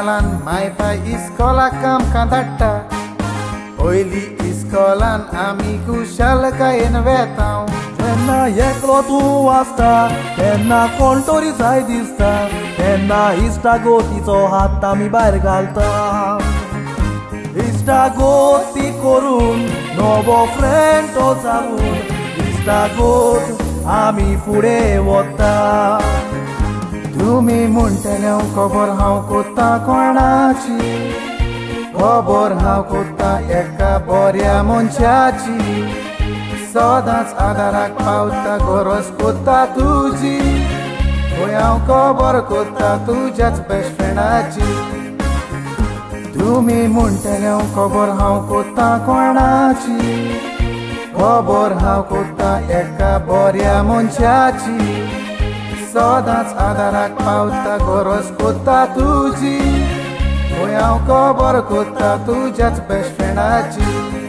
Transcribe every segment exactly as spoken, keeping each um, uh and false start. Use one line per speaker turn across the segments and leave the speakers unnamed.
कालान मायपाय इस्कोलाक आमकां धाडटा पयली इस्कोलान आमी कुशालकायेन वेताव
तेन्ना एकलो तूं वाचता तेन्ना कोण तरी जाय दिसता तेन्ना इश्टागोतीचो हात आमी भायर घालता इश्टागोती करून नवो फ्रेंड तो जावून इश्टागोत आमी फुडें वता
तुमी म्हणटले खबर हांव कोत्ता कोणाची खबर हांव कोत्ता एका बऱ्या मनशाची सदांच आदाराक पावता गरज कोत्ता तुजी होय हांव खबर कोत्ता तुज्याच बेस्ट फ्रेंडाची तुमी म्हणटले खबर हांव कोत्ता कोणाची खबर हांव कोत्ता एका बऱ्या मनशाची सदांच आदाराक पावता गरज कोत्ता तुजी होय हांव खबर कोत्ता तुज्याच बेस्ट फ्रेंडाची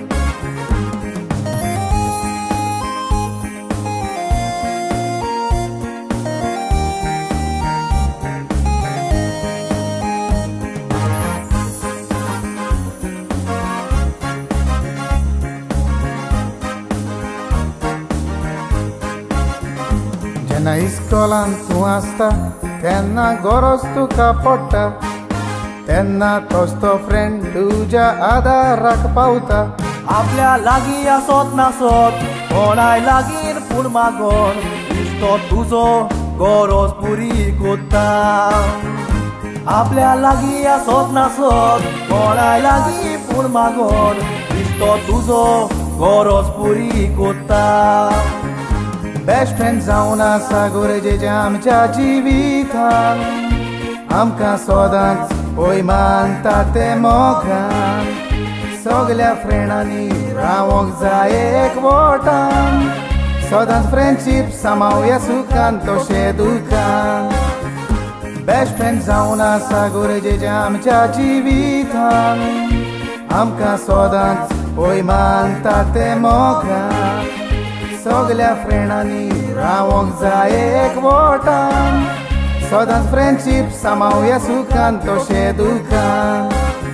जेन्ना इस्कोलान तूं आसता तेन्ना गरज तुका पडटा तेन्ना तोच तो फ्रेंड तुज्या आदाराक पावता
आपल्या लागीं आसत नासत कोणाय लागीं पूण मागोन इश्टो तुजो गरज पुरी कोत्ता आपल्या लागीं आसत नासत कोणाय लागीं पूण मागोन इश्टो तुजो गरज पुरी कोत्ता
बेस्ट फ्रेंड जावन आसा गरजेचें आमच्या जिवितान आमकां सदांच पळय मानता ते मोगान सगल्या फ्रेंडांनी रावोंक जाय एकवटान सदांच फ्रेंडशीप सांबाळुया सुखान तशें दुखान बेस्ट फ्रेंड जावन आसा गरजेचें आमच्या जिवितान आमकां सदांच पळय मानता ते मोगान सगल्या फ्रेंडांनी रावोंक जाय एकवटान सदांच फ्रेंडशीप सांबाळुया सुखान तशें दुखान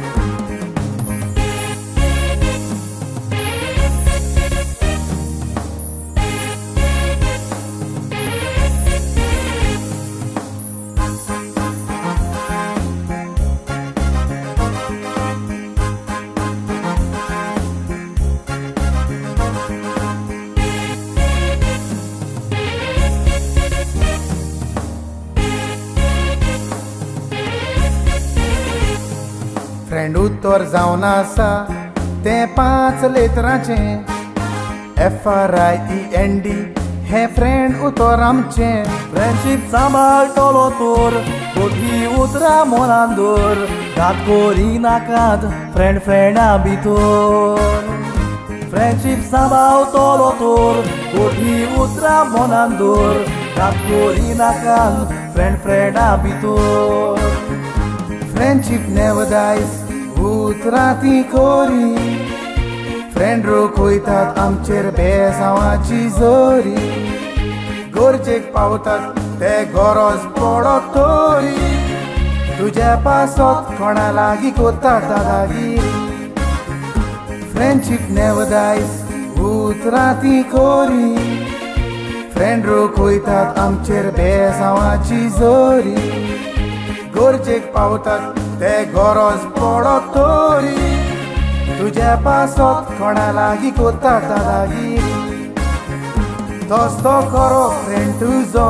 फ्रेंड उतर जावन आसा तें पांच लेतराचें F R I E N D हें फ्रेंड उतर आमचें
फ्रेंडशीप सांबाळटलो तोर कोठी उतरां मनान दवर घात करी नाकात फ्रेंड फ्रेंडा भितर फ्रेंडशीप सांबाळटलो तोर कोठी उतरां मनान दवर घात करी नाकात फ्रेंड फ्रेंडा भितर
फ्रेंडशीप नेवर डायज उतरां ती खोरी फ्रेंड रोखयतात आमचेर बेजावाची जोरी गरजेक पावतात ते गरज पडत तोरी तुज्या पासत कोणा लागीं कोत्ता दादागिरी फ्रेंडशीप नेवर डायज उतरां ती खोरी फ्रेंड रोखयतात आमचेर बेजावाची जोरी गरजेक पावतात ते गरज पडत तोरी तुज्या पासत कोणा लागीं कोत्ता दादागिरी तोच तो खरो फ्रेंड तुजो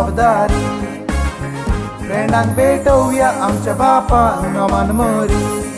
जबाबदारी फ्रेंडांक भेटोवया आमच्या बापा नमान मोरी